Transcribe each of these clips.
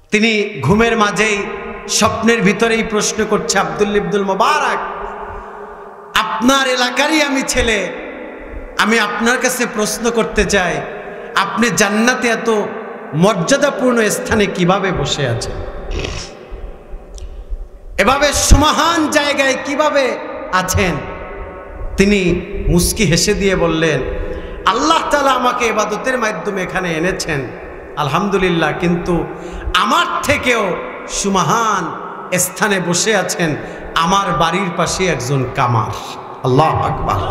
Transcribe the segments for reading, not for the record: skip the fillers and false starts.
তিনি ঘুমের মাঝেই স্বপ্নের ভিতরেই প্রশ্ন করছে, আব্দুল্লাহ ইবনুল মুবারক, আপনার এলাকারই আমি ছেলে, আমি আপনার কাছে প্রশ্ন করতে চাই, আপনি জান্নাতে এত মর্যাদাপূর্ণ স্থানে কিভাবে বসে আছেন, এভাবে সুমহান জায়গায় কিভাবে আছেন? তিনি মুস্কি হেসে দিয়ে বললেন, আল্লাহ তাআলা আমাকে ইবাদতের মাধ্যমে এখানে এনেছেন, আলহামদুলিল্লাহ, কিন্তু আমার থেকেও সুমহান স্থানে বসে আছেন আমার বাড়ির পাশে একজন কামার। আল্লাহু আকবার।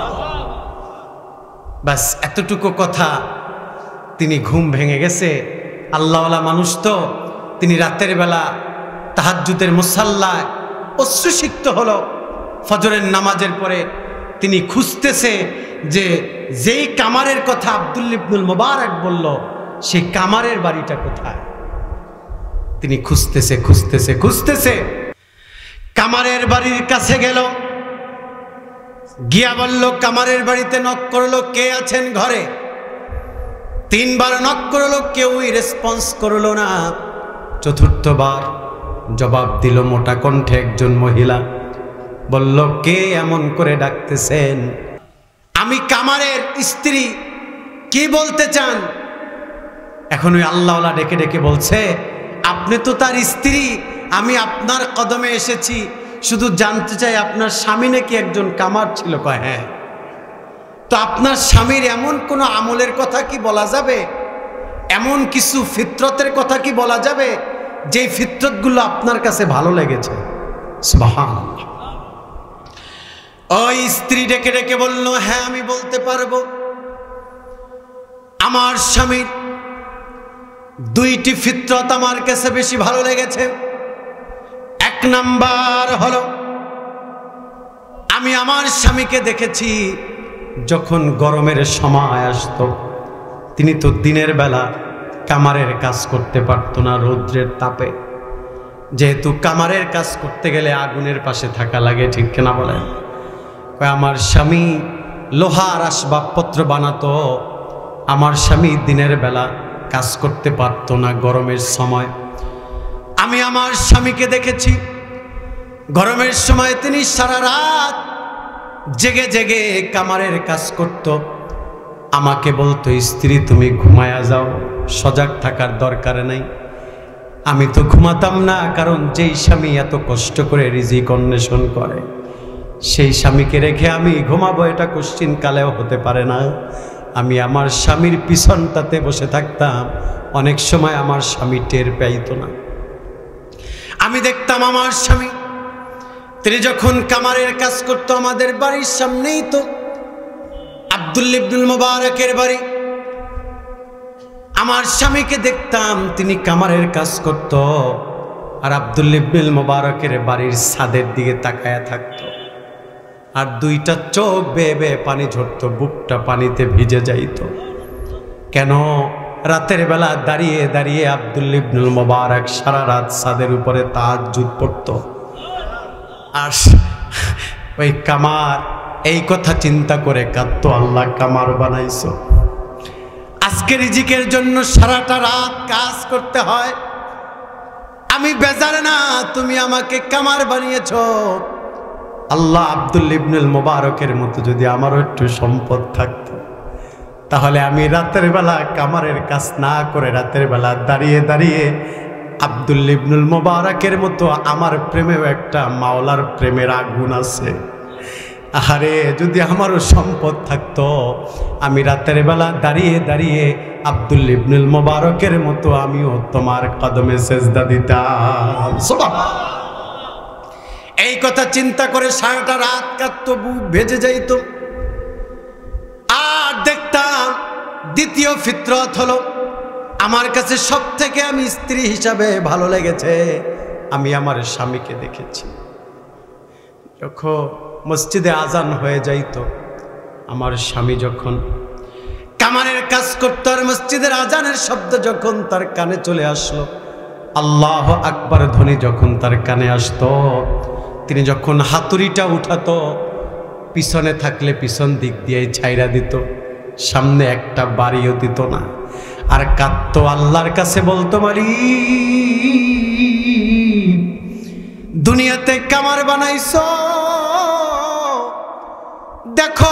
বাস এতটুকু কথা, তিনি ঘুম ভেঙে গেছে। আল্লাহওয়ালা মানুষ তো, তিনি রাতের বেলা তাহাজ্জুদের মুসাল্লায় অশ্রুসিক্ত হলো। ফজরের নামাজের পরে তিনি খুঁজতেছে যে যেই কামারের কথা আব্দুল্লাহ ইবনুল মুবারক বলল, সেই কামারের বাড়িটা কোথায়। তিনি খুঁজতেছে খুঁজতেছে খুঁজতেছে, কামারের বাড়ির কাছে গেল, গিয়া বলল, কামারের বাড়িতে নক করলো, কে আছেন ঘরে? 3 বার নক করলো, কেউই রেসপন্স করলো না। চতুর্থবার জবাব দিল মোটা কণ্ঠে একজন মহিলা, বলল, কে এমন করে ডাকতেছেন? আমি কামারের স্ত্রী, কি বলতে চান? এখন ওই আল্লাহওয়ালা ডেকে ডেকে বলছে, আপনি তো তার স্ত্রী, আমি আপনার কদমে এসেছি, শুধু জানতে চাই আপনার স্বামী নাকি একজন কামার ছিল। কয় হ্যাঁ। তো আপনার স্বামীর এমন কোনো আমলের কথা কি বলা যাবে, এমন কিছু ফিতরতের কথা কি বলা যাবে যে ফিতরতগুলো আপনার কাছে ভালো লেগেছে? সুবহানাল্লাহ। ওই স্ত্রী ডেকে ডেকে বলল, হ্যাঁ আমি বলতে পারবো। আমার স্বামীর 2টি ফিতরত আমার কাছে বেশি ভালো লেগেছে। 1 নাম্বার হলো, আমি আমার স্বামীকে দেখেছি যখন গরমের সময় আসতো, তিনি তো দিনের বেলা কামারের কাজ করতে পারতো না রৌদ্রের তাপে, যেহেতু কামারের কাজ করতে গেলে আগুনের পাশে থাকা লাগে, ঠিক কিনা বলেন? আমার স্বামী লোহার আসবাবপত্র বানাতো, আমার স্বামী দিনের বেলা কাজ করতে পারতো না গরমের সময়। আমি আমার স্বামীকে দেখেছি গরমের সময় তিনি সারা রাত জেগে জেগে কামারের কাজ করত। আমাকে বলতো, স্ত্রী তুমি ঘুমায়া যাও, সজাগ থাকার দরকার নাই। আমি তো ঘুমাতাম না, কারণ যেই স্বামী এত কষ্ট করে রিজিক অন্বেষণ করে, সেই স্বামীকে রেখে আমি ঘুমাবো এটা কোশ্চিন কালেও হতে পারে না। আমি আমার স্বামীর পিছনটাতে বসে থাকতাম, অনেক সময় আমার স্বামী টের পাইতো না। আমি দেখতাম আমার স্বামী, তিনি যখন কামারের কাজ করতো, আমাদের বাড়ির সামনেই তো আব্দুল্লাহ ইবনুল মুবারকের বাড়ি, আমার স্বামীকে দেখতাম তিনি কামারের কাজ করত, আর আব্দুল্লাহ ইবনুল মুবারকের বাড়ির ছাদের দিকে তাকায়া থাকতো, আর 2টা চোখ বেয়ে বেয়ে পানি ঝরতো, বুকটা পানিতে ভিজে যাইত। কেন? রাতের বেলা দাঁড়িয়ে দাঁড়িয়ে আব্দুল্লাহ ইবনুল মুবারক সারা রাত ছাদের উপরে তাহাজ্জুদ পড়তো। আর ওই কামার এই কথা চিন্তা করে কাঁদতো, আল্লাহ কামার বানাইছো, আজকে রিজিকের জন্য সারাটা রাত কাজ করতে হয়, আমি বেজার না, তুমি আমাকে কামার বানিয়েছো। আল্লাহ, আব্দুল্লাহ ইবনুল মুবারকের মতো যদি আমারও একটু সম্পদ থাকতো, তাহলে আমি রাতের বেলা কামারের কাজ না করে রাতের বেলা দাঁড়িয়ে দাঁড়িয়ে আব্দুল্লাহ ইবনুল মুবারকের মতো আমার প্রেমেও একটা মাওলার প্রেমের আগুন আছে। আরে যদি আমারও সম্পদ থাকতো, আমি রাতের বেলা দাঁড়িয়ে দাঁড়িয়ে আব্দুল্লাহ ইবনুল মুবারকের মতো আমিও তোমার কদমে সেজদা দিতাম। সুবহানাল্লাহ। এই কথা চিন্তা করে সারাটা রাত কাঁদতো, বুক ভেজে যাইতো। আর দেখতাম দ্বিতীয় ফিতরত হলো, আমার কাছে সব থেকে আমি স্ত্রী হিসাবে ভালো লেগেছে, আমি আমার স্বামীকে দেখেছি যখন মসজিদে আজান হয়ে যাইত, আমার স্বামী যখন কামারের কাজ করত, আর মসজিদের আজানের শব্দ যখন তার কানে চলে আসলো, আল্লাহু আকবার ধ্বনি যখন তার কানে আসতো, তিনি যখন হাতুড়িটা উঠাতো, পিছনে থাকলে পিছন দিক দিয়ে ছাইরা দিত, সামনে একটা বাড়িও দিত না, আর কাঁদতো, আল্লাহর কাছে বলতো, মালিক বানাইছো, দেখো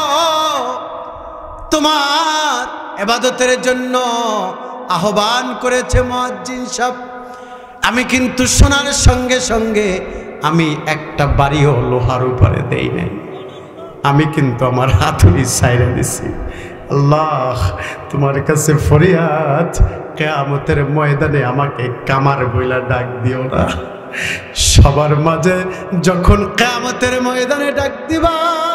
তোমার ইবাদতের জন্য আহ্বান করেছে মুয়াজ্জিন সাহেব। আমি কিন্তু শোনার সঙ্গে সঙ্গে আমি একটা বাড়িও লোহার উপরে দেই নাই, আমি কিন্তু আমার হাতুড়ি ছাইড়া দিছি। আল্লাহ তোমার কাছে ফরিয়াদ, কিয়ামতের ময়দানে আমাকে কামার বইলা ডাক দিও না। সবার মাঝে যখন কিয়ামতের ময়দানে ডাক দিবা,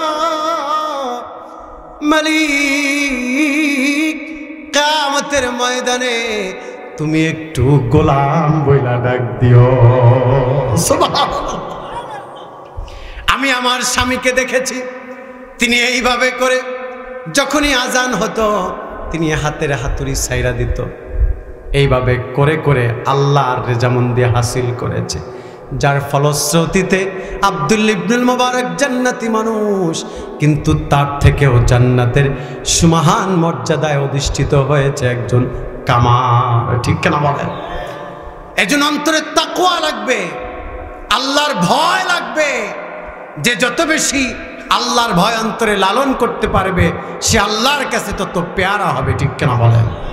মালিক কিয়ামতের ময়দানে তুমি একটু গোলাম বইলা ডাক দিও। সুবহানাল্লাহ। আমি আমার স্বামীকে দেখেছি, তিনি এইভাবে করে যখনই আজান হতো তিনি হাতের হাতুড়ি ছাইড়া দিত। এইভাবে করে করে আল্লাহর রেজামন্দি হাসিল করেছে, যার ফলশ্রুতিতে আব্দুল্লাহ ইবনুল মুবারক জান্নাতি মানুষ, কিন্তু তার থেকেও জান্নাতের সুমহান মর্যাদায় অধিষ্ঠিত হয়েছে একজন কামার। ঠিক কেনা বলেন? এজন্য অন্তরে তাকওয়া লাগবে, আল্লাহর ভয় লাগবে। যে যত বেশি আল্লাহর ভয় অন্তরে লালন করতে পারবে সে আল্লাহর কাছে তত পেয়ারা হবে। ঠিক কেনা বলেন?